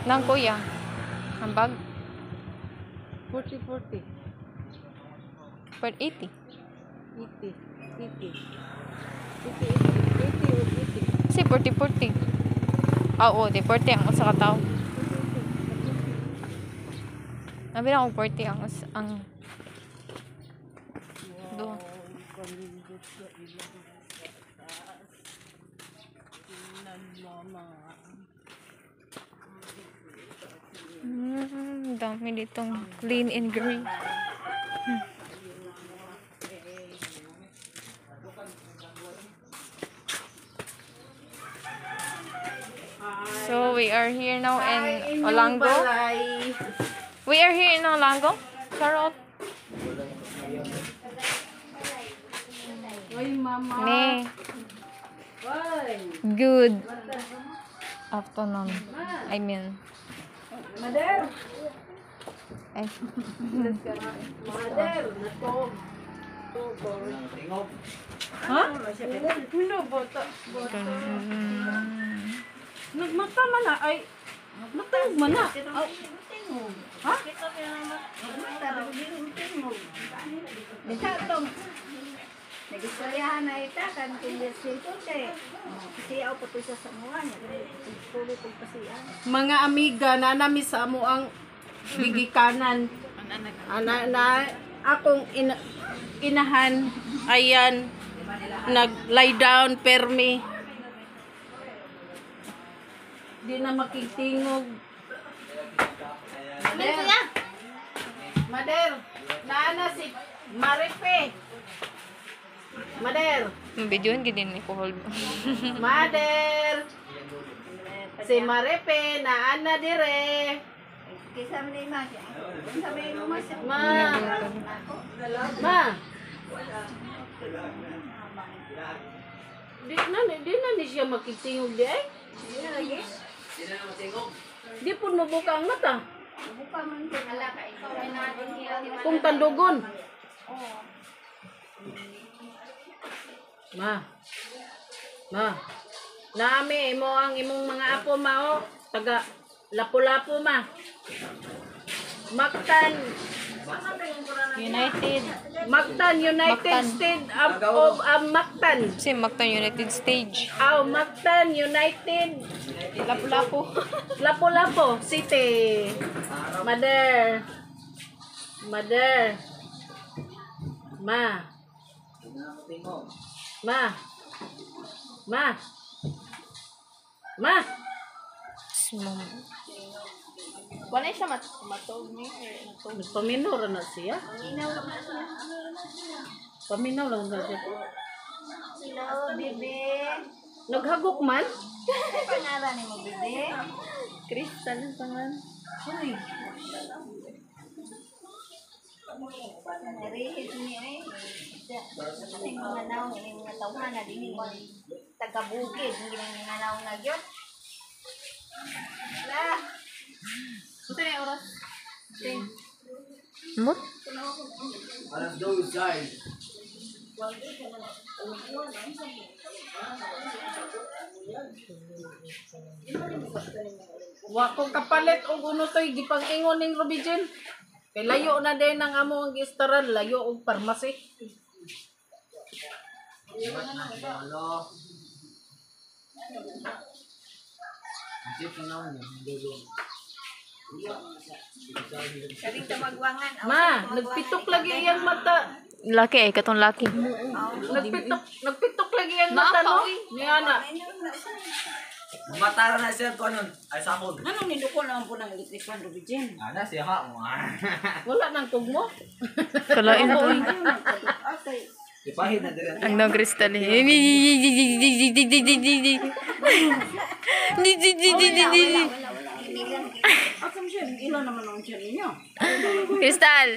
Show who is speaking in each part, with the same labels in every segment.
Speaker 1: Nang kuya. Ang bag.
Speaker 2: 40.
Speaker 1: Per 80.
Speaker 2: 80. 80. 80.
Speaker 1: Kasi 40. Ah, oo. Di 40 ang usa ka tao. Nabi na akong 40 ang do. Dami ditong clean and green. So we are here now in Olango. We are here in Olango. Charot.
Speaker 2: Oy, mama.
Speaker 1: Ne.
Speaker 2: Oy.
Speaker 1: Good afternoon. I mean.
Speaker 2: Mother.
Speaker 1: Eh.
Speaker 2: Mother. Natog. Ha? Hindi bata. Nagmata man na ay natog man na. Ha?
Speaker 3: Nagistoryahan na ita kan kunyas ito te. Siyaw pa to sa mga niya. Tuloy kong pasiyan.
Speaker 2: Mga amiga na nami sa amo ang bigikanan. Na akong inahan ayan nag-lie down permi. Di na makitingog. Mader, naana si Marife. Mader,
Speaker 1: Yung videoan gini ni ko hold.
Speaker 2: Mader. Si Marife naana dire.
Speaker 3: Kisa mo na yung masya. Kisa mo yung masya.
Speaker 2: Ma. Di na ni siya makitingog di ay. Di po mabuka ang mata.
Speaker 3: Buka man ito. Alaka, ikaw ay natin hilang.
Speaker 2: Kung tandugon. Ma. Nami imo ang imong mga apo ma o. Taga lapu-lapu ma. Mactan
Speaker 1: United.
Speaker 2: United States of Mactan.
Speaker 1: Si Mactan United Stage.
Speaker 2: Mactan United
Speaker 1: Lapu-lapu.
Speaker 2: Lapu-Lapu City. Mother. Ma.
Speaker 1: Small. Wala siya matog ni.
Speaker 2: Paminaw na siya. Paminaw lang na siya.
Speaker 3: Hello, bebe.
Speaker 2: Naghagok man?
Speaker 3: Ano pangalan ni mo, bebe?
Speaker 1: Crystal ang pangalan.
Speaker 3: Uy. Narihit niya eh. Ating mga naong yung mga tawhan na din yung taga-bukid. Hindi mga naong nagyot. Lah.
Speaker 1: Ito na oras. Mut?
Speaker 2: Wa ko kapalit og uno toy gipang-ingon ning Robijin. Kay layo na din ang amo ang gistaran, layo og pharmacy.
Speaker 3: Karing tamagwangan.
Speaker 2: Ma, nagpitok lagi iyang mata.
Speaker 1: Laki eh, katong laki.
Speaker 2: Nagpitok lagi iyang mata no. Niya na.
Speaker 4: Matara na siya ko nun. Ay sakod.
Speaker 3: Anong niduko naman po ng electric fan, Rubijin?
Speaker 4: Ana siya ha.
Speaker 2: Wala nang tugmo.
Speaker 1: Kalain to.
Speaker 4: Ipahid na din.
Speaker 1: Ang no crystal eh.
Speaker 3: Asam siya, ilan naman ang siya ninyo?
Speaker 1: Crystal.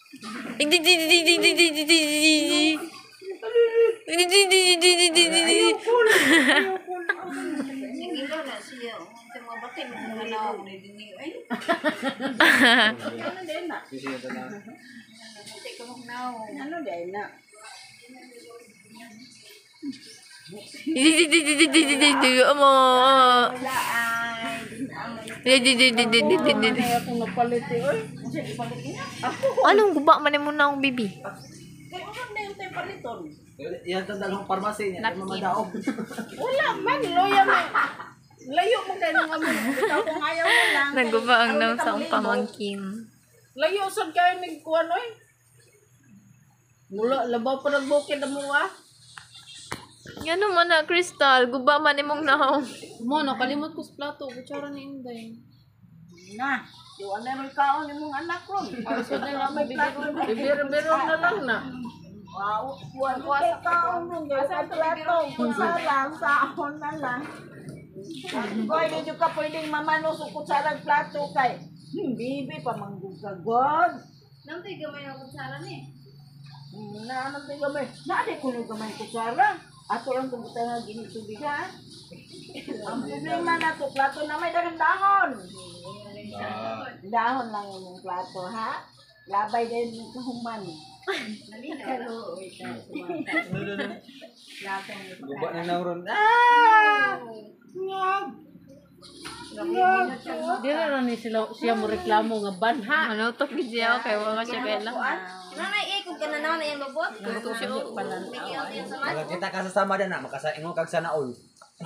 Speaker 3: Ilo na siya. Sa mga batin, mga naong na din niyo. Ay,
Speaker 2: Ano din na?
Speaker 3: hindi ka mag naong.
Speaker 2: Ano din na?
Speaker 1: Amo.
Speaker 3: Wala ay.
Speaker 2: Ano akong napalit eh, oy.
Speaker 1: Anong guba man mo na akong bibi?
Speaker 2: Kaya ulang na yung tayo paliton.
Speaker 4: Yan ang dalawang parmasi niya. Ay mamadaog.
Speaker 2: Wala man, loya mo. Layo mo kayo ng amin.
Speaker 3: Ikaw kung ayaw mo lang.
Speaker 1: Naguba ang naong sa akong pamangkin.
Speaker 2: Layo sad kayo ng kuwan, oy. Mula, labaw pa ng bukid na mo, ah.
Speaker 1: Yan naman na, Crystal. Guba man imong naong.
Speaker 2: Mo, nakalimot ko sa plato. Kutsara ni Inday.
Speaker 3: Na. Yung ano yung kaon yung mga anak ko.
Speaker 2: So na lang, bibiro na lang na.
Speaker 3: Wow. Buwan sa kaon yung sa plato. Kutsara, sahon na lang. Koy, hindi ka pwedeng mamano sa kutsarang plato kay. Bibi, pamanggugagod.
Speaker 5: Nanti gamay ang kutsara ni.
Speaker 3: Naanong tayo gamay. Naanay ko yung gamay kutsara. Ato lang kung kita nga ginitubig ha. Ang problema na to, plato na may dagang dahon. Dahon lang yung plato ha. Labay din yung kahuman.
Speaker 4: Guba na nauron.
Speaker 2: Di na ni siya mo reklamo nga ban, ha?
Speaker 1: Ano to siya kay wala siya kailang.
Speaker 5: Nanay kung ka na naman na yung lubot.
Speaker 1: Gusto siya.
Speaker 5: Bigyan ko yung sama.
Speaker 4: Wala kita kasasama din na. Makasaingon kag sana all.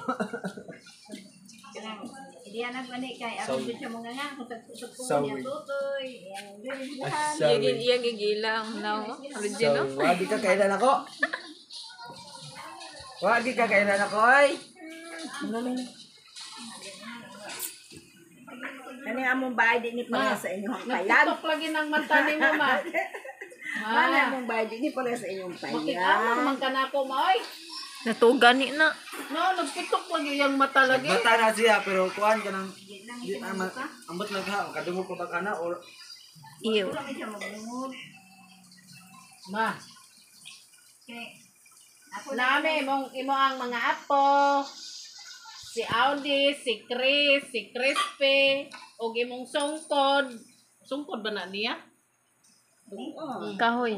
Speaker 3: Hindi yan nagmani kay ako din siya mga nga. Kung sa
Speaker 4: Sawi.
Speaker 3: niya tutoy. Yan din buhan.
Speaker 1: Iya gigilang now. Original.
Speaker 4: So, wagi ka kailan ako. Wagi ka kailan ako ay.
Speaker 3: Ano yung among bahay din ni pala sa inyong payan?
Speaker 2: Nagtutok lagi ng mata ni mo, ma.
Speaker 3: Ano yung among bahay din ni pala sa inyong
Speaker 2: Bakit
Speaker 3: payan?
Speaker 2: amang man ka na ako, ma, oy?
Speaker 1: Natugan ni na.
Speaker 2: No, nagpitok lagi yung mata lagi.
Speaker 4: Bata na siya pero kuan ka nang ambot lang ha. Kadungog ko ba ka na or
Speaker 1: Iyo.
Speaker 3: Kami siya maglungod.
Speaker 2: Ma,
Speaker 3: Okay.
Speaker 2: nami imo ang mga apo. Si Audi, si Chris, si Crispy, o imong sungkod. Sungkod ba na niya?
Speaker 3: Oo.
Speaker 1: Kahoy.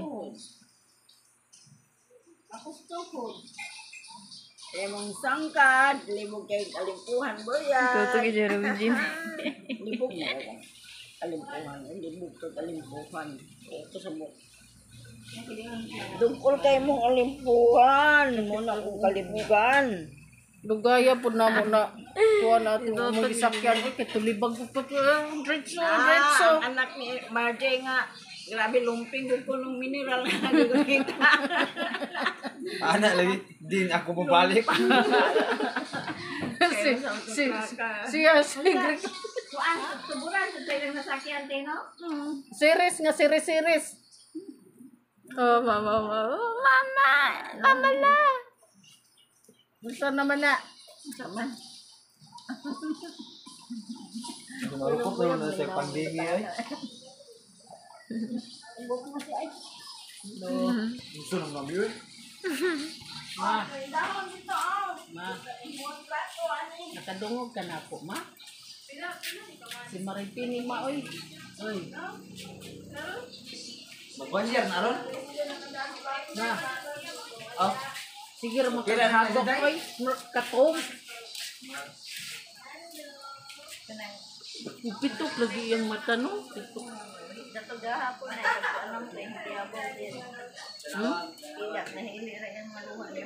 Speaker 3: Ako stukod. Lemong sangkad, lemong kay kalimpuhan mo yan.
Speaker 1: Ito kay Jerome Jim.
Speaker 3: Libog mo yan. Kalimpuhan, libog to kalimpuhan. Ito sa mo. Dungkol kay mong kalimpuhan. Muna kong kalibugan.
Speaker 2: Lugaya po na mo na. Kuha natin mo gisakyan. Uy, katulibag ko pa. Diretso, diretso.
Speaker 3: Ang anak ni Marjay nga. Grabe lumping ko nung mineral na nagkita.
Speaker 4: ana lagi din ako babalik.
Speaker 2: Siya,
Speaker 3: Kuan, suburan sa tayo ng nasakyan din, no?
Speaker 2: series nga, series.
Speaker 1: Oh, mama. Mama na.
Speaker 2: Gusto naman na.
Speaker 3: Sama.
Speaker 4: Marupok na sa pandemya ay. Gusto nang mabiyot.
Speaker 2: Ma. Ma. Nakadungog ka na ako, ma. Si Maripini, ma, oy. Oy.
Speaker 4: Mag-1 year na ron.
Speaker 2: Na.
Speaker 4: Oh,
Speaker 2: Sige, mo
Speaker 4: Kailan na
Speaker 2: kakahagok,
Speaker 4: siya,
Speaker 2: oy. Katong. Pitok lagi yung mata, no? Pitok.
Speaker 3: Dato gahapon na alam ko hindi ako din. Iyak na hili ra yung maluha ni.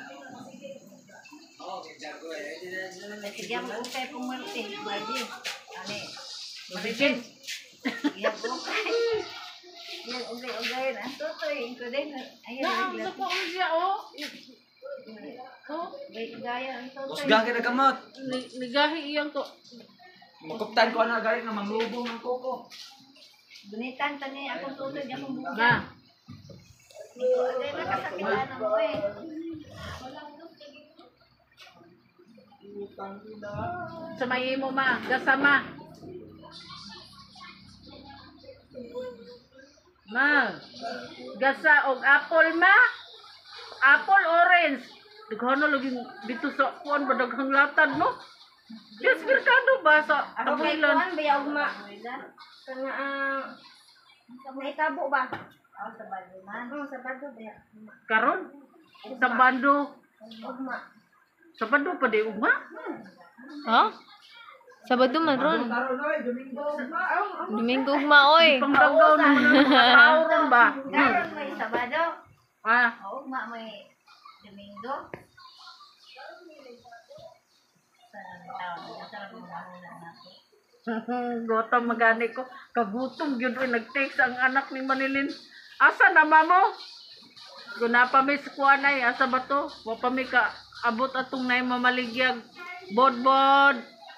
Speaker 3: Sige mo kay pumunti, baji. Ani.
Speaker 2: Maripin.
Speaker 3: Iyak ko kay. Yan ugay na tutoy ko din. Ayun.
Speaker 2: Naamsa ko ang siya, oh. Oh.
Speaker 3: Gaya ang tutoy.
Speaker 4: usgang kita kamot.
Speaker 2: Nigahi iyang ko.
Speaker 4: Makuptan ko na galing na manglubong ng koko.
Speaker 3: Bunitan tani akong tutoy akong buka.
Speaker 2: Na.
Speaker 3: Agay na kasakitan mo eh.
Speaker 2: Sa may mo, ma. Gasama. Ma. Gasa og apple, ma. Apple orange. Daghan na lagi dito sa kuan ba daghang latad, no? Yes, merkado ba sa
Speaker 3: Ako kay
Speaker 2: Tabulan?
Speaker 3: kuan ba ugma. Kana sa may tabo ba? Oh, sa Bado man. Oh, sa Bado ba?
Speaker 2: Karon sa bando Sabado pa di ugma.
Speaker 1: Ha? Sabado man ron.
Speaker 4: Karon oy, Domingo ugma.
Speaker 1: Domingo ugma oy.
Speaker 2: Pangdagaw na mo ng mga tao ron ba?
Speaker 5: Karon may Sabado.
Speaker 2: Ah,
Speaker 5: Oo, ma may Domingo.
Speaker 2: gutom magani ko. Kagutom yun rin. Nag-text ang anak ni Manilin. Asa na mamo? Gunapa may skuan ay. Asa ba to? Wapa may ka abot atong na mamaligyag. Bod.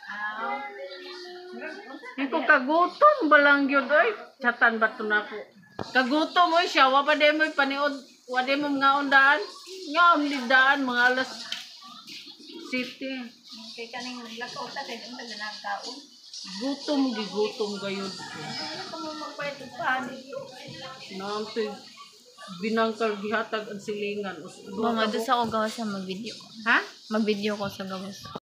Speaker 2: Hindi ko kagutom balang yun ay. Chatan ba to na ko? Kagutom oy siya. Wapa di mo paniod. Wade mo mga undaan. Nga ang lidaan mga alas city.
Speaker 5: Kay kaning naglakaw ta kay unta na nagkaon.
Speaker 2: Gutom kayo.
Speaker 5: Kamu magpayat og paano dito.
Speaker 2: Namtoy binangkal gihatag ang silingan.
Speaker 1: Mama, doon sa ako gawas sa mag-video.
Speaker 2: Ha?
Speaker 1: Mag-video ko sa gawas.